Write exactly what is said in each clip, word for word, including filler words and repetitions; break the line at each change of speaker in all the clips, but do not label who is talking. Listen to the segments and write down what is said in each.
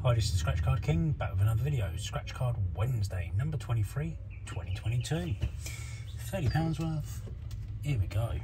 Hi, this is Scratch Card King, back with another video. Scratch Card Wednesday, number twenty-three, twenty twenty-two. thirty pounds worth. Here we go.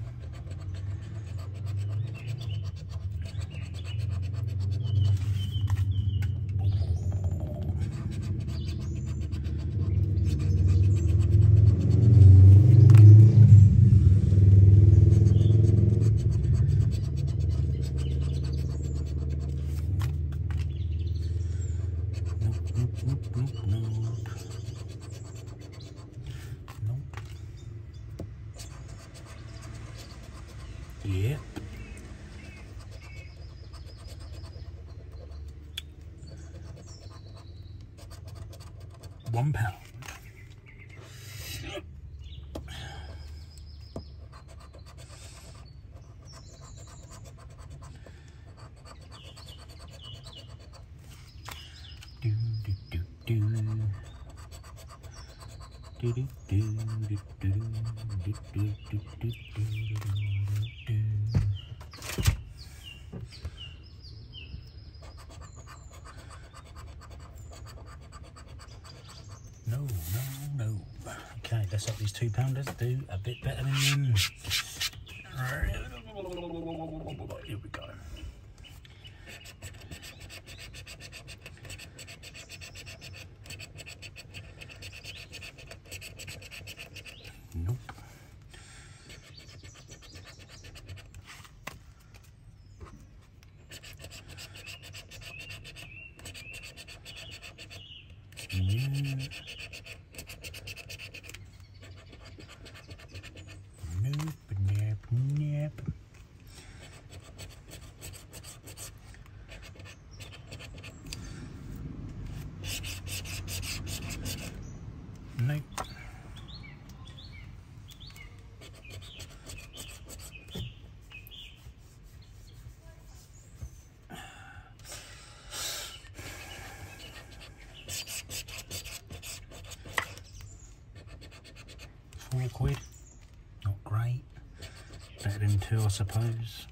Nope, nope, nope. Nope. Yep. One pound. Do do do do do do do do do do do do do do. No, no, no. Okay, let's hope these two pounders do a bit better than them. Here we go. Nope. Mm. Nope, nope, nope. Nope. Four quid, not great, better than two I suppose.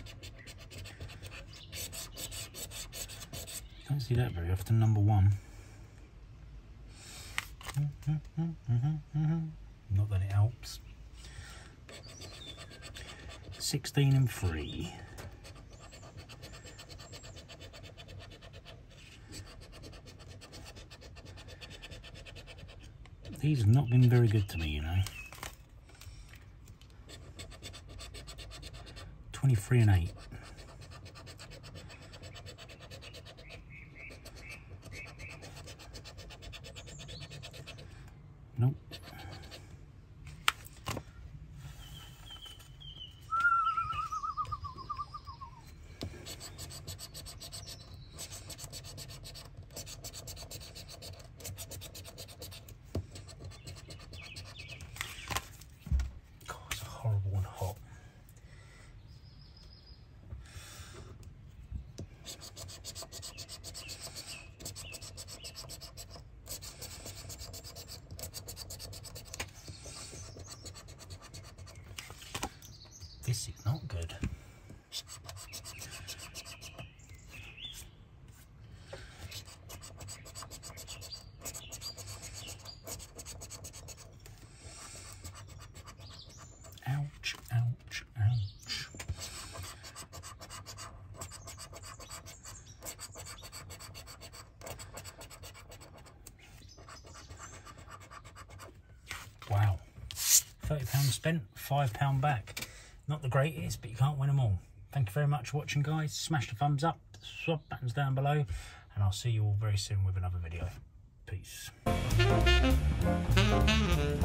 Don't see that very often, number one. Not that it helps. Sixteen and three. These have not been very good to me, you know. Twenty-three and eight. Nope. God, it's horrible and hot. This is not good. Ouch, ouch, ouch. Wow. thirty pounds spent, five pounds back. Not the greatest, but you can't win them all. Thank you very much for watching, guys. Smash the thumbs up, sub buttons down below, and I'll see you all very soon with another video. Peace.